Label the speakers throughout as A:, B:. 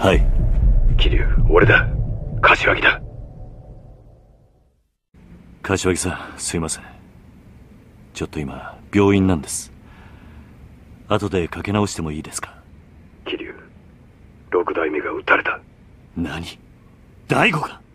A: はい。
B: 桐生、俺だ。柏木だ。
A: 柏木さん、すいません。ちょっと今病院なんです。後でかけ直してもいいですか？
B: 桐生、六代目が撃たれた。
A: 何？大吾が？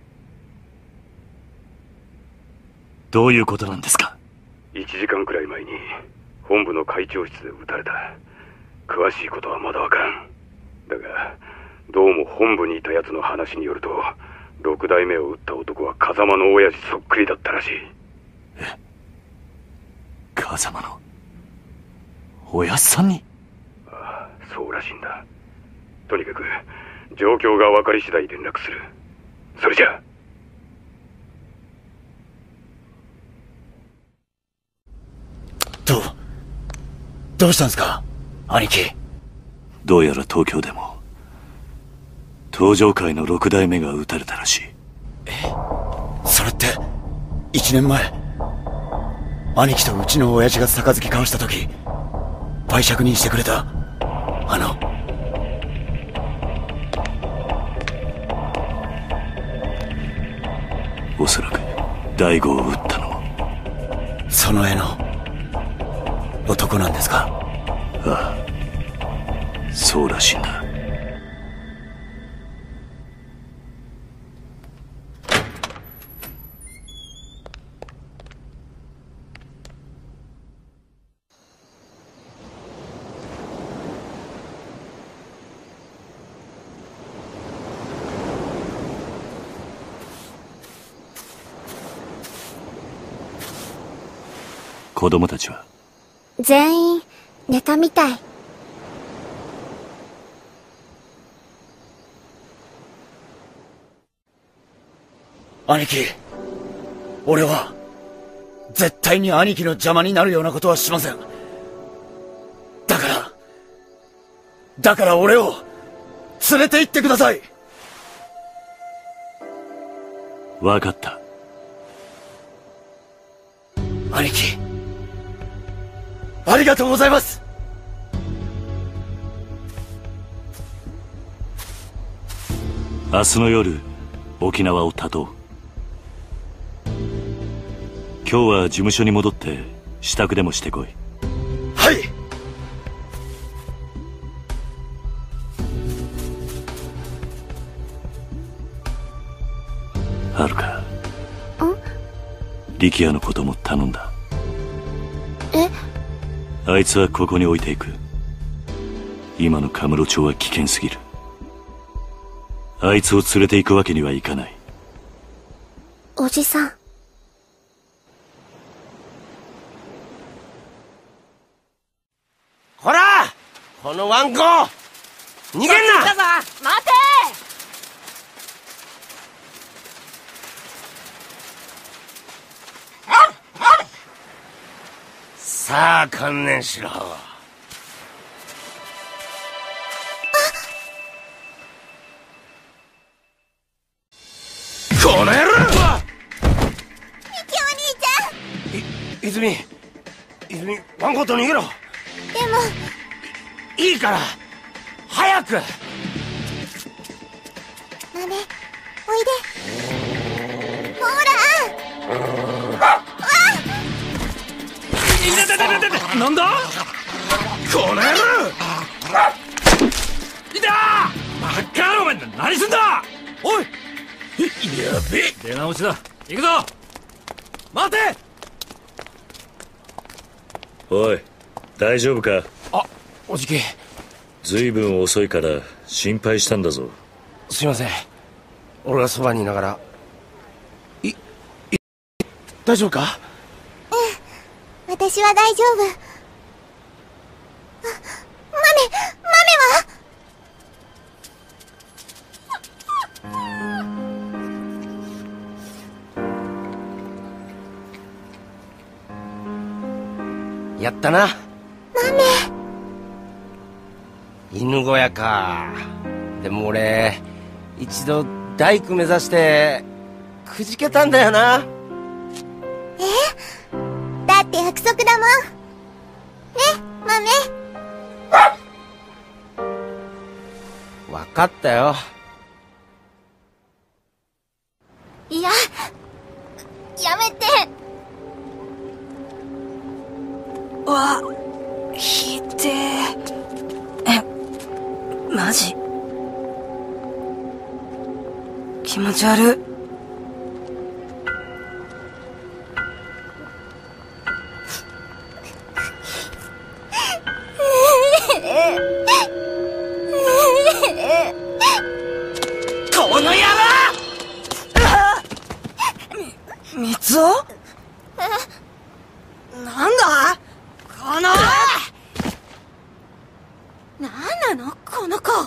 A: どういうことなんですか
B: ？1時間くらい前に本部の会長室で撃たれた。詳しいことはまだわからん。だがどうも本部にいた奴の話によると、六代目を撃った男は風間の親父そっくりだったらしい。
A: え？風間の親父さんに？
B: ああ、そうらしいんだ。とにかく状況が分かり次第連絡する。それじゃあ。
C: どうしたんですか、兄貴。
A: どうやら東京でも東上会の六代目が撃たれたらしい。
C: それって1年前、兄貴とうちの親父が杯交わした時売借人してくれた
A: おそらく大吾を撃ったのも
C: その絵の男なんですか？
A: ああ、そうらしいな。子供たちは
D: 全員寝たみたい。
C: 兄貴、俺は絶対に兄貴の邪魔になるようなことはしません。だから俺を連れて行ってください。
A: 分かった。
C: 兄貴、ありがとうございます。
A: 明日の夜沖縄を断とう。今日は事務所に戻って支度でもしてこい。
C: はい。
A: はるか、力也のことも頼んだ。あいつはここに置いていく。今のカムロ町は危険すぎる。あいつを連れて行くわけにはいかない。
D: おじさん。
E: ほら、このワンコ逃げんな。
F: だぞ、待て。
E: さあ観念しろ。この野郎。
D: ミキお兄ちゃん。
E: 泉、ワンコと逃げろ。
D: でも
E: いいから早く。
D: 豆、おいで。ほら。
E: なんだこの野郎。いたー。バカ野郎、お前何すんだ。おい、やべえ。出直しだ。行くぞ。待て。
A: おい、大丈夫か？
E: あ、おじき。
A: ずいぶん遅いから心配したんだぞ。
E: すいません、俺がそばにいながら。大丈夫か？
D: 私は大丈夫。豆
E: はやったな。
D: 豆。
E: 犬小屋か。でも俺一度大工目指してくじけたんだよな。
D: だって約束だもん。ね、豆。
F: わかったよ。
D: いや、やめて。
G: わ、ひでえ。マジ気持ち悪い。この野郎！みつお？なんだこの…
D: なんなのこの子。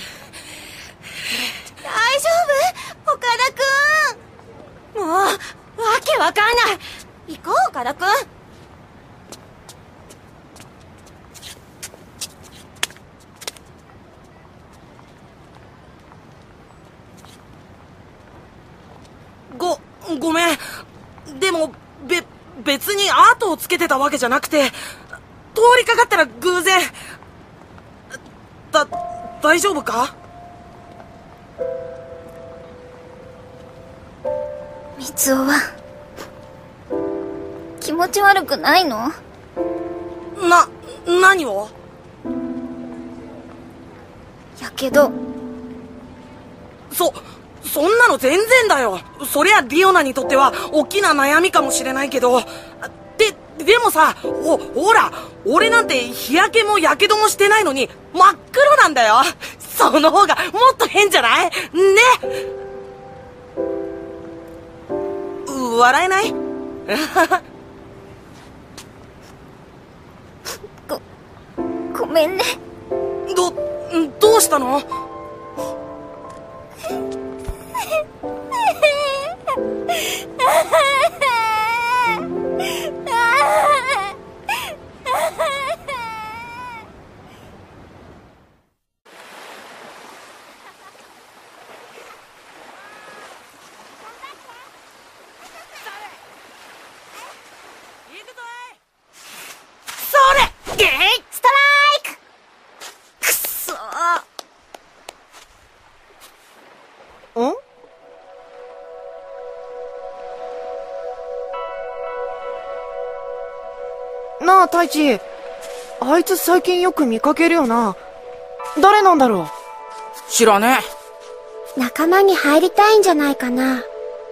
D: 大丈夫岡田くん。もう、わけわかんない。行こう岡田くん。
G: ごめん。でも、別にアートをつけてたわけじゃなくて、通りかかったら偶然。大丈夫か？
D: みつおは、気持ち悪くないの？
G: 何を？
D: やけど。
G: そんなの全然だよ。そりゃリオナにとっては大きな悩みかもしれないけど。でもさ、ほら、俺なんて日焼けもやけどもしてないのに真っ黒なんだよ。その方がもっと変じゃない？ね。笑えない？
D: ごめんね。
G: どうしたの？
D: ストライク！くっそー。
H: ん？なあ、太一。あいつ最近よく見かけるよな。誰なんだろう？
G: 知らね
D: え。仲間に入りたいんじゃないかな。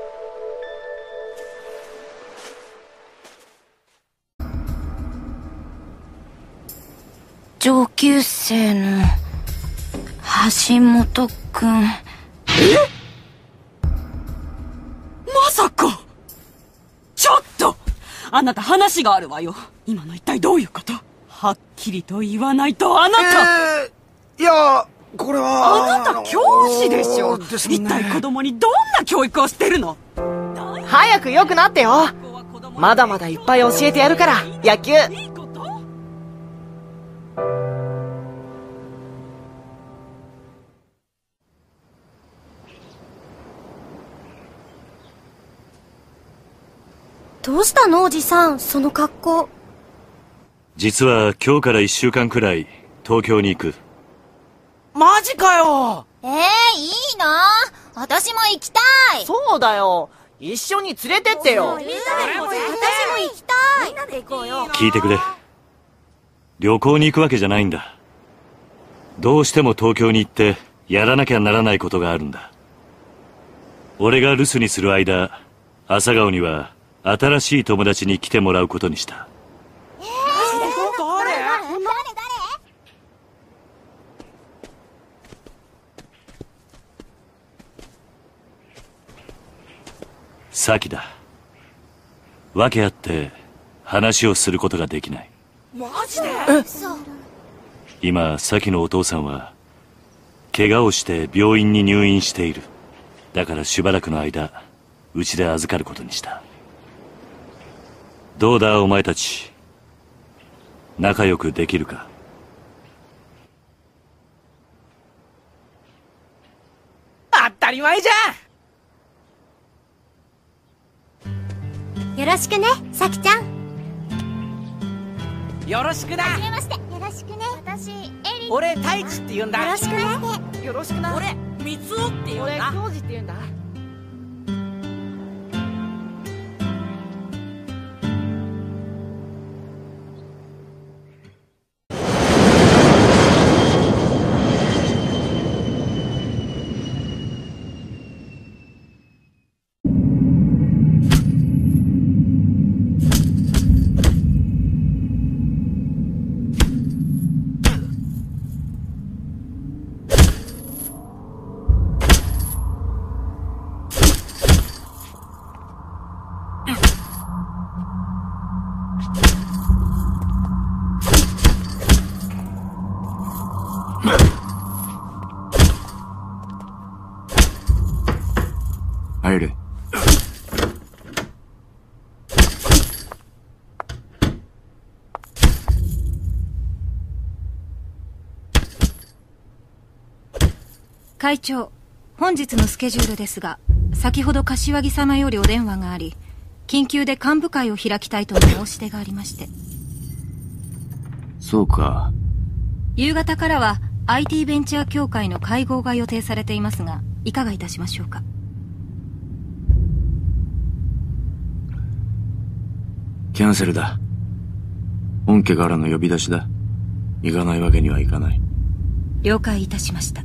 I: 上級生の橋本くん。
G: まさか。ちょっと、
J: あなた話があるわよ。今の一体どういうこと？はっきりと言わないと。あなた、
C: いやこれは
J: あなた教師でしょ。一体子供にどんな教育をしてるの？
H: 早く良くなってよ。まだまだいっぱい教えてやるから、野球。
D: どうしたのおじさん、その格好。
A: 実は今日から1週間くらい東京に行く。
G: マジかよ。
D: いいな。私も行きたい。
H: そうだよ。一緒に連れてってよ。
D: 私も行きたい。みんなで行こうよ。
A: 聞いてくれ。旅行に行くわけじゃないんだ。どうしても東京に行ってやらなきゃならないことがあるんだ。俺が留守にする間、朝顔には新しい友達に来てもらうことにした。
D: 誰？
A: サキだ。訳あって話をすることができない。
G: マジで？
A: 今サキのお父さんは怪我をして病院に入院している。だからしばらくの間うちで預かることにした。どうだお前たち、仲良くできるか？
H: 当たり前じ
D: ゃん。よろしくね、さきちゃん。
H: よろしくな。
D: はじめまして。よろしくね。私、エリ
G: 俺太一って言うんだ。
D: よろしくね。
H: よろしくな。
G: 俺三つおって言うん
H: 俺
G: だ。
H: 浩二って言うんだ。
C: 入れ。
I: 会長、本日のスケジュールですが、先ほど柏木様よりお電話があり、緊急で幹部会を開きたいとの申し出がありまして。
C: そうか。
I: 夕方からは IT ベンチャー協会の会合が予定されていますが、いかがいたしましょうか。
C: キャンセルだ。本家からの呼び出しだ。行かないわけにはいかない。
I: 了解いたしました。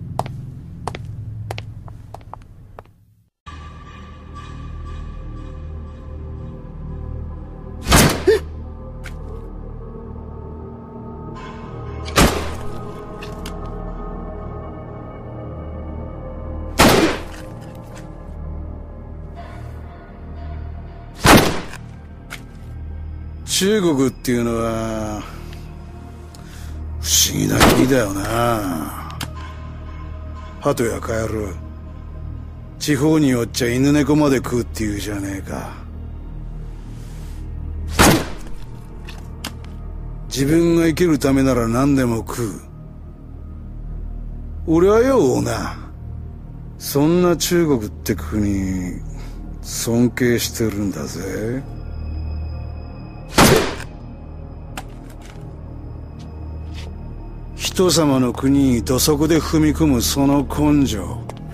F: 中国っていうのは不思議な国だよな。鳩やカエル、地方によっちゃ犬猫まで食うっていうじゃねえか。自分が生きるためなら何でも食う。俺はよ、オーナー、そんな中国って国尊敬してるんだぜ。人様の国に土足で踏み込むその根性、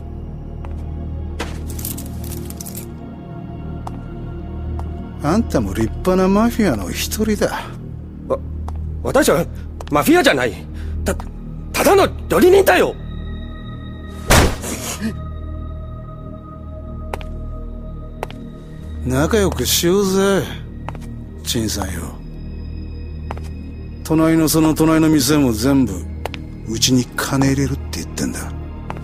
F: あんたも立派なマフィアの一人だ。
K: 私はマフィアじゃない。ただの料理人だよ。
F: 仲良くしようぜ、陳さんよ。隣の店も全部うちに金入れるって言ってんだ。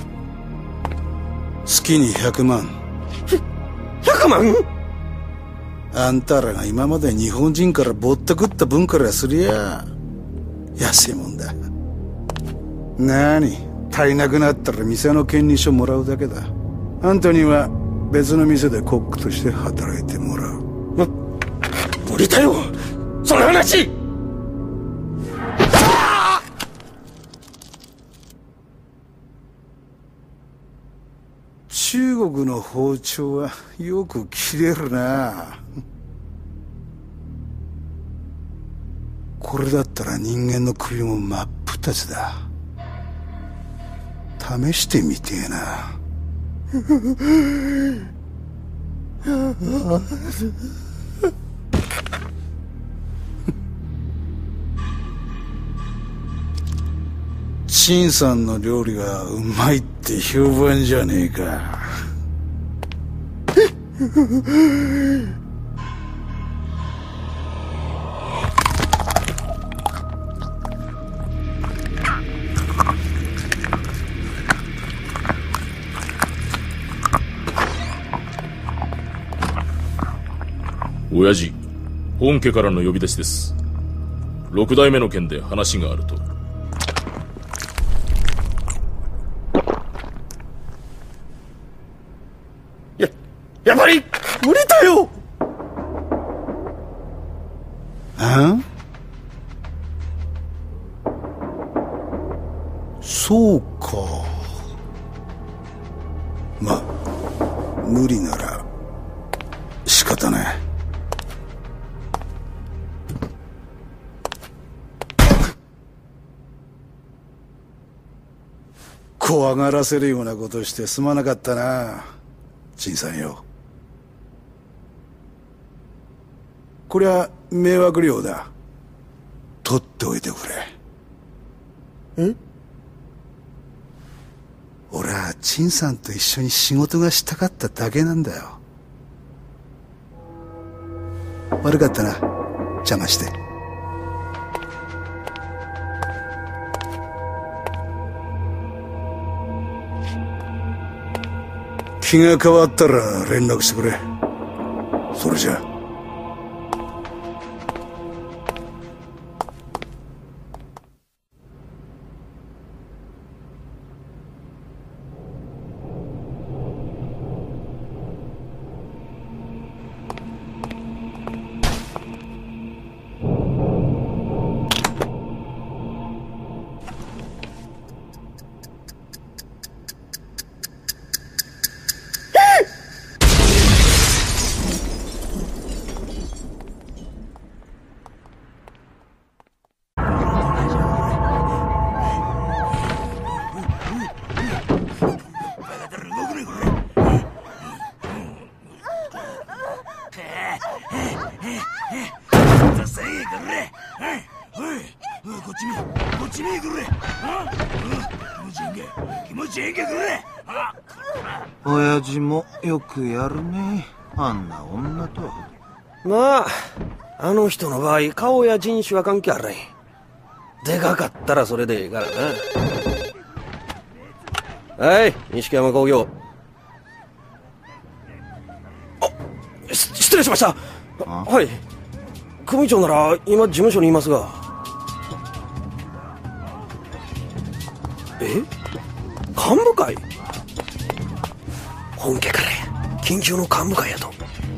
F: 月に100万。
K: 100万？
F: あんたらが今まで日本人からぼったくった分からすりゃ安いもんだ。なに、足りなくなったら店の権利書もらうだけだ。あんたには別の店でコックとして働いてもらう。
K: 無理だよ、その話。
F: 中国の包丁はよく切れるな。これだったら人間の首も真っ二つだ。試してみてえな。陳さんの料理がうまいって評判じゃねえか。
E: 親父、本家からの呼び出しです。6代目の件で話があると。
K: やっぱり無理だよ。
F: あ？そうか。ま、無理なら仕方ない。 怖がらせるようなことしてすまなかったな、陳さんよ。こりゃ迷惑料だ。取っておいてくれ。
K: ん？
F: 俺は陳さんと一緒に仕事がしたかっただけなんだよ。悪かったな、邪魔して。気が変わったら連絡してくれ。それじゃ。
L: 親父もよくやるね、あんな女と。
K: まあ、あの人の場合、顔や人種は関係あらへん。でかかったらそれでええからな。はい、錦山工業。失礼しました。はい。組長なら今事務所にいますが。幹部会？本家から緊急の幹部会やと。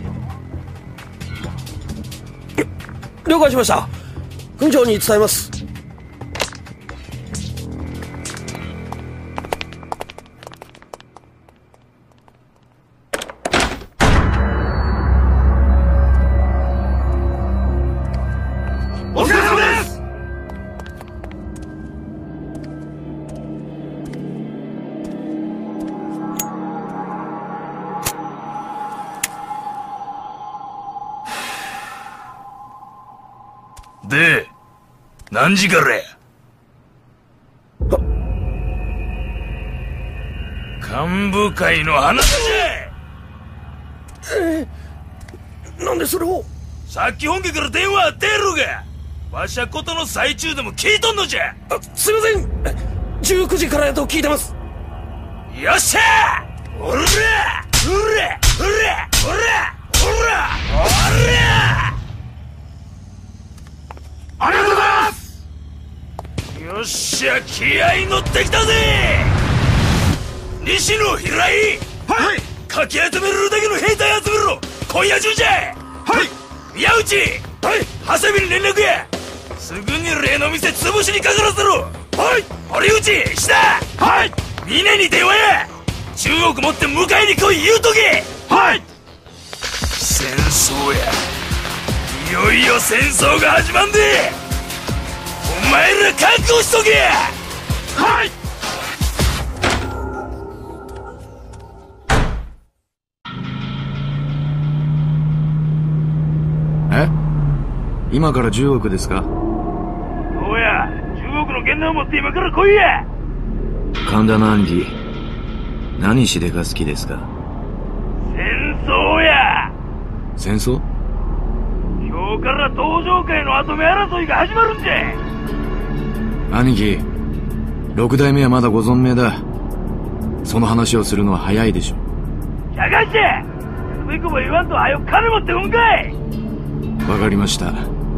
K: 了解しました。組長に伝えます。
E: お疲れ様です。
M: で、何時からや？幹部会の話じゃ！
K: なんでそれを？
M: さっき本家から電話あってやろうが！わしゃことの最中でも聞いとんのじゃ！
K: すいません！19時からやと聞いてます。
M: よっしゃー！おら！おら！おら！おら！おら！
E: ありがとうございます。
M: よっしゃ、気合乗ってきたぜ。西野平井。
E: はい。
M: かき集めるだけの兵隊集めろ。今夜中じゃ。
E: はい。
M: 宮内。はい。長谷部に連絡や。すぐに例の店潰しにかからせろ。はい。堀内、下。はい。峰に電話や。中国持って迎えに来い言うとけ。
E: はい。
M: 戦争や。いよいよ戦争が始まんで。お前ら覚悟しとけ。
E: はい。
L: 今から10億ですか？
M: そうや、10億の現代を持って今から来いや。
L: 神田の兄貴、何しでか好きですか？
M: 戦争や。
L: 戦争？
M: 今日から登場界の跡目争いが始まるんじゃ。
L: 兄貴、6代目はまだご存命だ。その話をするのは早いでしょ。
M: しゃがしてつべこぼ言わんと早く金持ってうんかい。
L: わかりました。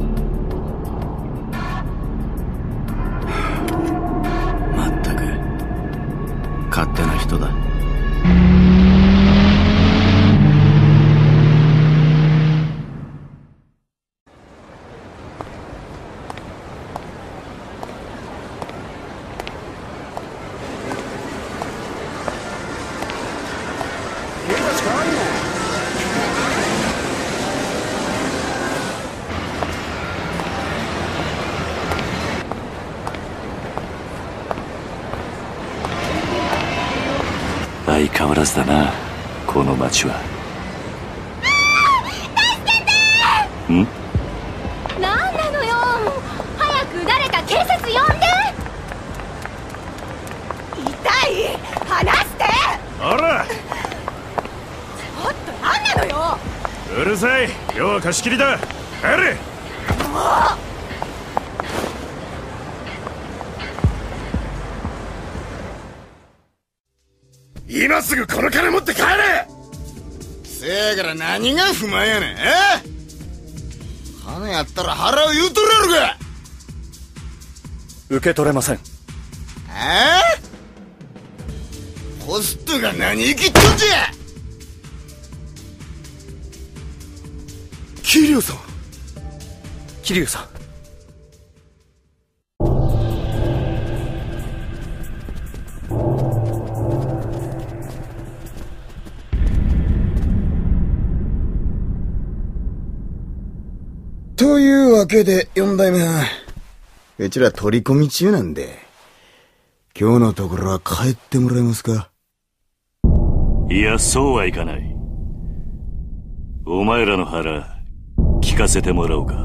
L: まったく勝手な人だ。
A: 変わらずだな、この町は。ん？
D: なんなのよ、早く誰か警察呼んで。痛い、離して。
M: ほら、
D: ちょっとなんなのよ。
M: うるさい、今日は貸し切りだ。帰れ。
D: もう
F: 今すぐこの金持って帰れ。せやから何が不満やねん。金やったら払う言うとるやろが。
C: 受け取れません。
F: ホストが何生きっとんじゃ。桐生さん、
C: 桐生さん。
F: というわけで4代目はうちら取り込み中なんで、今日のところは帰ってもらえますか。
A: いや、そうはいかない。お前らの腹聞かせてもらおうか。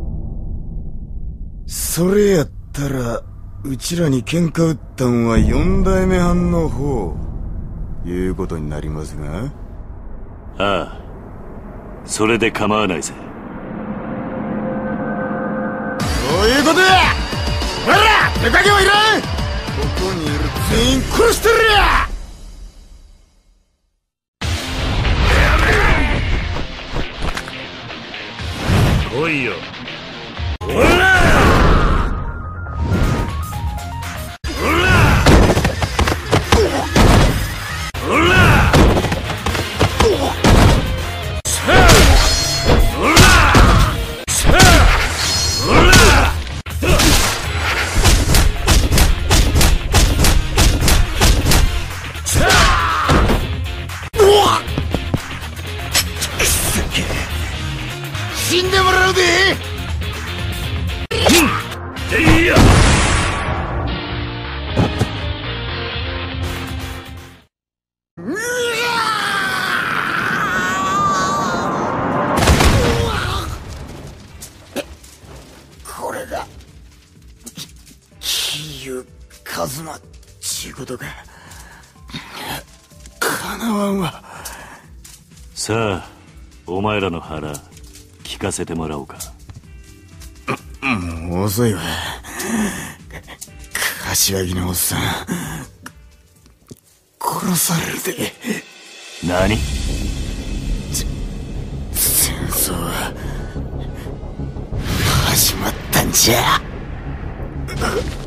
F: それやったらうちらに喧嘩売ったんは4代目藩の方いうことになりますが。
A: ああ、それで構わないぜ。
F: そういうことや。ほら、手加減はいらん。ここにいる全員殺してるや。
M: 来いよ。
F: ほら死んでもらうで。
M: いや。
F: これが桐生一馬っちゅうことか。かなわんわ。
A: さあ、お前らの腹聞かせてもらおうか。
F: もう遅いわ。柏木のおっさん殺されるで。
A: 何？
F: 戦争は始まったんじゃ。